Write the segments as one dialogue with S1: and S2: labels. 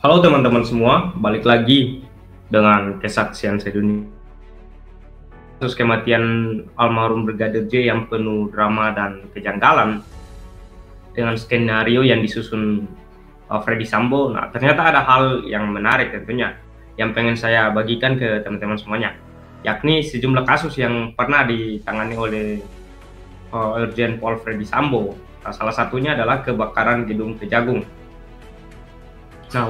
S1: Halo teman-teman semua, balik lagi dengan kesaksian sedunia. Kasus kematian almarhum Brigadir J yang penuh drama dan kejanggalan dengan skenario yang disusun Freddy Sambo. Nah, ternyata ada hal yang menarik tentunya yang pengen saya bagikan ke teman-teman semuanya, yakni sejumlah kasus yang pernah ditangani oleh Irjen Pol Freddy Sambo. Nah, salah satunya adalah kebakaran gedung Kejagung. Nah,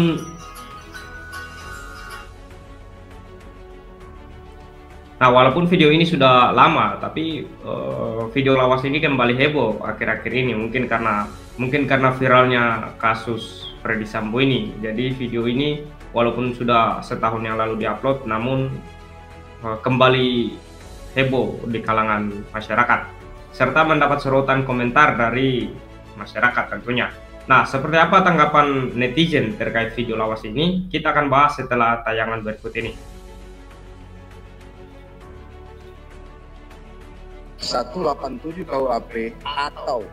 S1: walaupun video ini sudah lama, tapi video lawas ini kembali heboh akhir-akhir ini. Mungkin karena viralnya kasus Freddy Sambo ini. Jadi video ini walaupun sudah setahun yang lalu diupload, namun kembali heboh di kalangan masyarakat, serta mendapat sorotan komentar dari masyarakat tentunya. Nah, seperti apa tanggapan netizen terkait video lawas ini? Kita akan bahas setelah tayangan berikut ini.
S2: 187 KUHP atau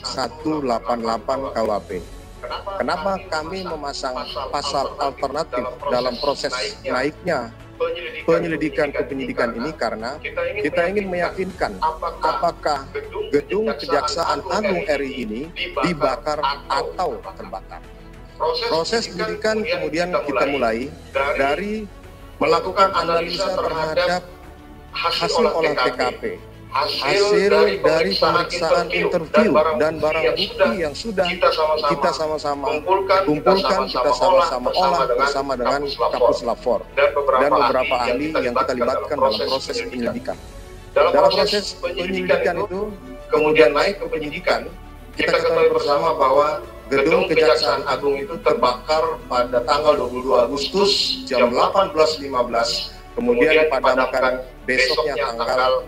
S2: 188 KUHP. Kenapa kami memasang pasal alternatif dalam proses naiknya penyelidikan ke penyidikan ini? Karena kita ingin meyakinkan apakah gedung Kejaksaan Agung RI ini dibakar atau terbakar. Proses penyidikan kemudian kita mulai dari melakukan analisa terhadap hasil olah TKP, hasil dari pemeriksaan interview dan barang bukti yang sudah kita sama-sama kumpulkan, kita sama-sama olah bersama dengan Kapus Lapor dan beberapa ahli yang kita libatkan dalam proses penyelidikan. Dalam proses penyelidikan itu kemudian naik ke penyidikan, kita ketahui bersama bahwa gedung Kejaksaan Agung itu terbakar pada tanggal 22 Agustus jam 18.15, kemudian dipadamkan besoknya tanggal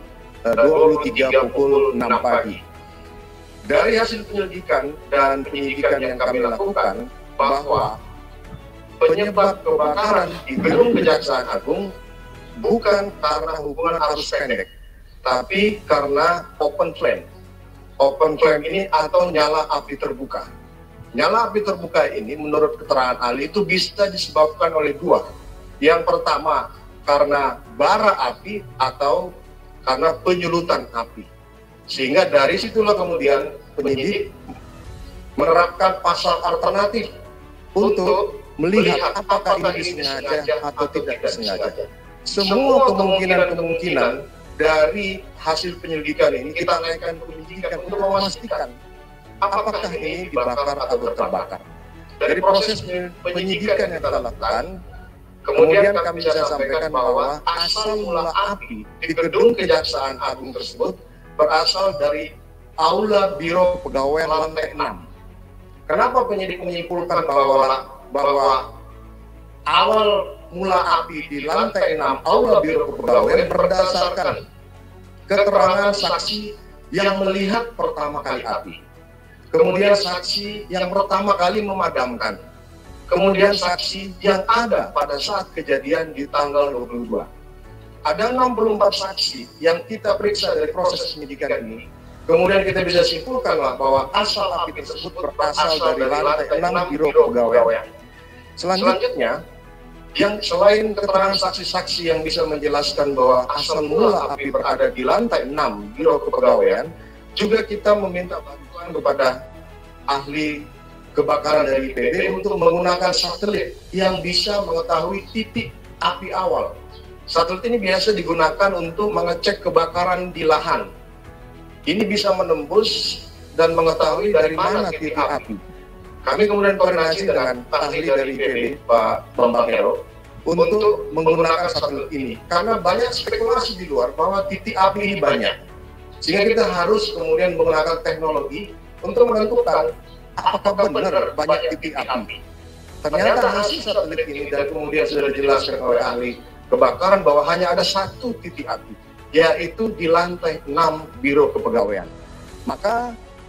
S2: 23 pukul 6 pagi. Dari hasil penyelidikan dan penyidikan yang kami lakukan, bahwa penyebab kebakaran di gedung Kejaksaan Agung bukan karena hubungan arus pendek, tapi karena open flame. Open flame ini atau nyala api terbuka. Nyala api terbuka ini menurut keterangan ahli itu bisa disebabkan oleh dua. Yang pertama karena bara api atau karena penyulutan api. Sehingga dari situlah kemudian penyidik menerapkan pasal alternatif untuk melihat apakah ini disengaja atau tidak disengaja. Semua kemungkinan-kemungkinan dari hasil penyelidikan ini kita naikkan ke penyidikan untuk memastikan apakah ini dibakar atau terbakar. Dari proses penyidikan yang kita lakukan, kemudian kami bisa sampaikan bahwa asal mula api di gedung Kejaksaan Agung tersebut berasal dari Aula Biro Kepegawaian lantai 6. Kenapa penyidik menyimpulkan bahwa awal mula api di lantai 6 Aula Biro Kepegawaian berdasarkan keterangan saksi yang melihat pertama kali api, kemudian saksi yang pertama kali memadamkan, kemudian saksi yang ada pada saat kejadian di tanggal 22. Ada 64 saksi yang kita periksa dari proses penyidikan ini. Kemudian kita bisa simpulkan bahwa asal api tersebut berasal dari lantai 6 Biro Kepegawaian. Selanjutnya, yang selain keterangan saksi-saksi yang bisa menjelaskan bahwa asal mula api berada di lantai 6 Biro Kepegawaian, juga kita meminta bantuan kepada ahli kebakaran dari IPB untuk menggunakan satelit yang bisa mengetahui titik api awal. Satelit ini biasa digunakan untuk mengecek kebakaran di lahan. Ini bisa menembus dan mengetahui dari mana titik api. Kami kemudian koordinasi dengan ahli dari IPB, Pak Bambang Hero, untuk menggunakan satelit ini. Karena banyak spekulasi di luar bahwa titik api ini banyak. Sehingga kita harus kemudian menggunakan teknologi untuk menentukan apakah benar banyak titik api. Ternyata hasil satelit ini dan kemudian sudah dijelaskan oleh ahli kebakaran bahwa hanya ada satu titik api, yaitu di lantai 6 Biro Kepegawaian. Maka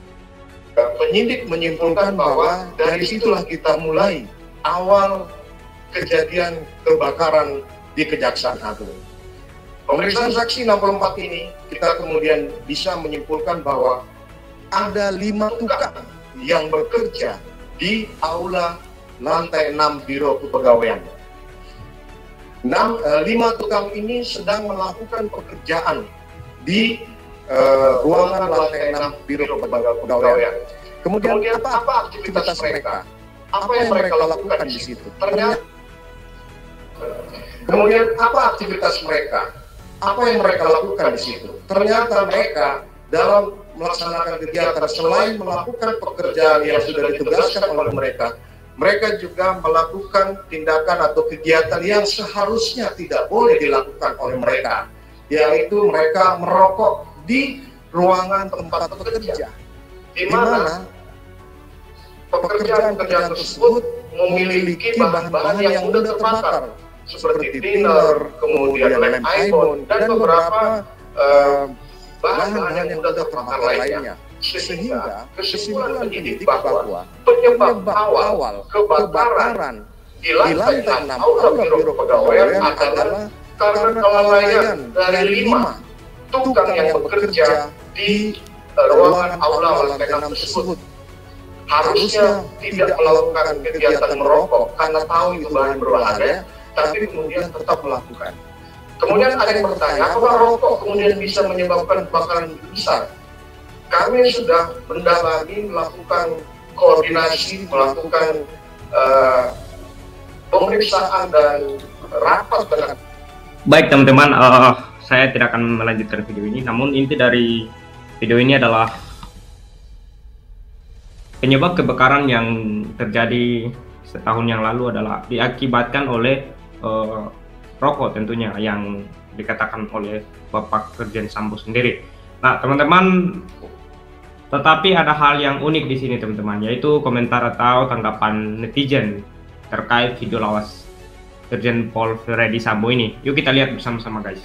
S2: penyidik menyimpulkan bahwa dari situlah kita mulai awal kejadian kebakaran di Kejaksaan Agung. Pemeriksaan saksi 64 ini kita kemudian bisa menyimpulkan bahwa ada 5 tukang yang bekerja di aula lantai 6 Biro Kepegawaian. 5 tukang ini sedang melakukan pekerjaan di ruangan lantai 6 Biro Kepegawaian. Kemudian apa aktivitas mereka? Apa yang mereka lakukan di situ? Kemudian apa aktivitas mereka? Apa yang mereka lakukan di situ? Ternyata mereka dalam melaksanakan kegiatan selain melakukan pekerjaan yang sudah ditugaskan oleh mereka, mereka juga melakukan tindakan atau kegiatan yang seharusnya tidak boleh dilakukan oleh mereka, yaitu mereka merokok di ruangan tempat bekerja, di mana pekerjaan-pekerjaan tersebut memiliki bahan-bahan yang mudah terbakar, seperti thinner, kemudian lem ibon, dan beberapa bahan-bahan yang mudah terbakar lainnya. Sehingga kesimpulan penyidik bahwa penyebab awal kebakaran di lantai 6 Aula Biro Kepegawaian adalah karena kelalaian dari 5 tukang yang bekerja di ruangan aula lantai 6 tersebut. Harusnya tidak melakukan kegiatan merokok karena tahu itu bahan berbahaya, tapi kemudian tetap melakukan. Kemudian ada yang bertanya, apakah rokok kemudian bisa menyebabkan kebakaran besar? Kami sudah mendalami, melakukan koordinasi, melakukan pemeriksaan dan rapat dengan.
S1: Baik teman-teman, saya tidak akan melanjutkan video ini, namun inti dari video ini adalah penyebab kebakaran yang terjadi setahun yang lalu adalah diakibatkan oleh rokok tentunya, yang dikatakan oleh Bapak Irjen Sambo sendiri. Nah teman-teman, tetapi ada hal yang unik di sini teman-teman, yaitu komentar atau tanggapan netizen terkait video lawas Irjen Paul Freddy Sambo ini. Yuk kita lihat bersama-sama guys.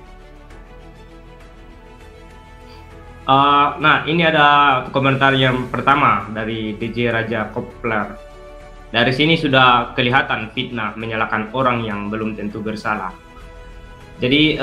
S1: Nah ini ada komentar yang pertama dari DJ Raja Kopler. Dari sini sudah kelihatan fitnah menyalahkan orang yang belum tentu bersalah. Jadi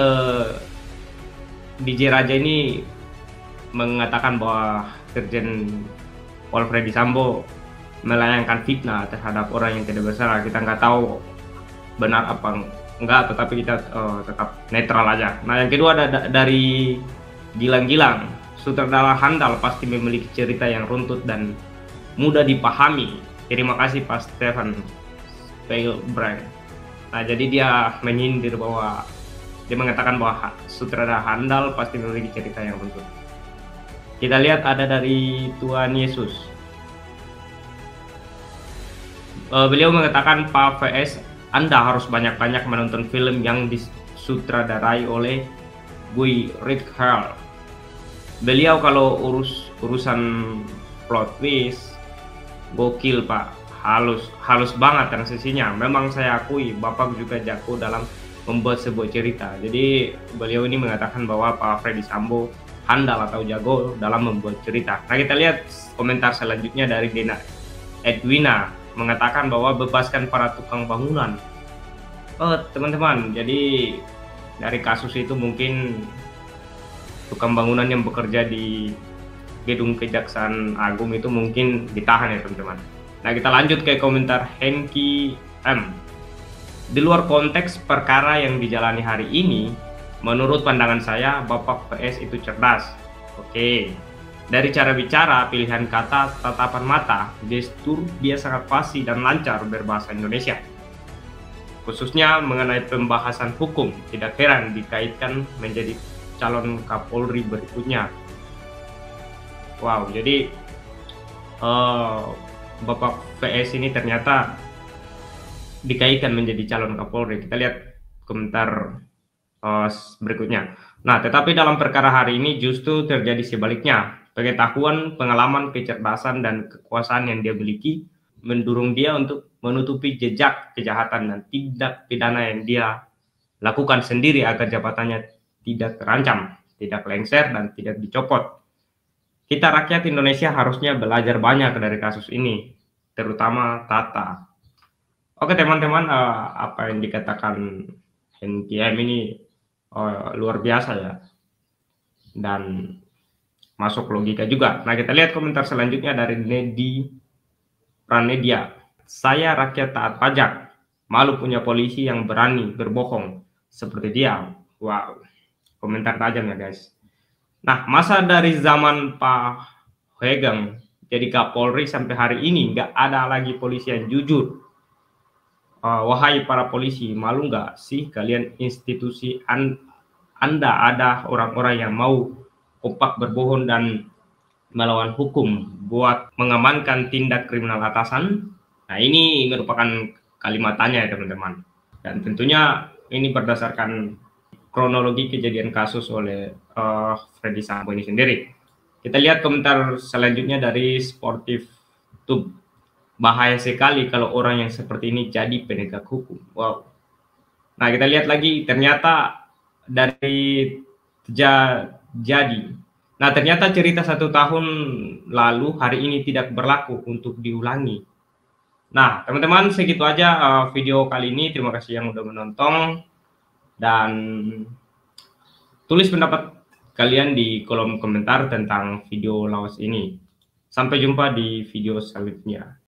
S1: DJ Raja ini mengatakan bahwa Irjen Paul Freddy Sambo melayangkan fitnah terhadap orang yang tidak bersalah. Kita nggak tahu benar apa enggak, tetapi kita tetap netral aja. Nah yang kedua ada dari Gilang-Gilang. Sutradara handal pasti memiliki cerita yang runtut dan mudah dipahami. Terima kasih Pak Stefan Spielberg. Nah jadi dia menyindir bahwa dia mengatakan bahwa sutradara handal pasti memiliki cerita yang runtut. Kita lihat ada dari Tuhan Yesus. Beliau mengatakan, Pak VS, Anda harus banyak-banyak menonton film yang disutradarai oleh Guy Ritchie. Beliau kalau urusan plot twist gokil Pak, halus banget transisinya. Memang saya akui Bapak juga jago dalam membuat sebuah cerita. Jadi beliau ini mengatakan bahwa Pak Freddy Sambo handal atau jago dalam membuat cerita. Nah kita lihat komentar selanjutnya dari Dena Edwina, mengatakan bahwa bebaskan para tukang bangunan. Teman-teman, jadi dari kasus itu mungkin tukang bangunan yang bekerja di gedung Kejaksaan Agung itu mungkin ditahan ya teman-teman. Nah kita lanjut ke komentar Henki M. Di luar konteks perkara yang dijalani hari ini, menurut pandangan saya Bapak PS itu cerdas. Oke, dari cara bicara, pilihan kata, tatapan mata, gestur, dia sangat fasih dan lancar berbahasa Indonesia. Khususnya mengenai pembahasan hukum, tidak heran dikaitkan menjadi calon Kapolri berikutnya. Wow, jadi Bapak PS ini ternyata dikaitkan menjadi calon Kapolri. Kita lihat komentar berikutnya. Nah, tetapi dalam perkara hari ini justru terjadi sebaliknya. Pengetahuan, pengalaman, kecerdasan, dan kekuasaan yang dia miliki mendorong dia untuk menutupi jejak kejahatan dan tindak pidana yang dia lakukan sendiri agar jabatannya tidak terancam, tidak lengser, dan tidak dicopot. Kita rakyat Indonesia harusnya belajar banyak dari kasus ini, terutama Tata. Oke teman-teman, apa yang dikatakan NPM ini luar biasa ya, dan masuk logika juga. Nah kita lihat komentar selanjutnya dari Nedi Pranedia. saya rakyat taat pajak, malu punya polisi yang berani berbohong seperti dia. Wow, komentar tajam ya guys. Nah, masa dari zaman Pak Hoegeng jadi Kapolri sampai hari ini nggak ada lagi polisi yang jujur. Wahai para polisi, malu nggak sih kalian institusi Anda ada orang-orang yang mau kompak berbohong dan melawan hukum buat mengamankan tindak kriminal atasan? Nah, ini merupakan kalimat tanya ya teman-teman. Dan tentunya ini berdasarkan kronologi kejadian kasus oleh Freddy Sambo ini sendiri. Kita lihat komentar selanjutnya dari Sportif Tube. Bahaya sekali kalau orang yang seperti ini jadi penegak hukum. Wow. Nah, kita lihat lagi, ternyata dari jadi. Nah, ternyata cerita 1 tahun lalu hari ini tidak berlaku untuk diulangi. Nah, teman-teman, segitu aja video kali ini. Terima kasih yang udah menonton. Dan tulis pendapat kalian di kolom komentar tentang video lawas ini. Sampai jumpa di video selanjutnya.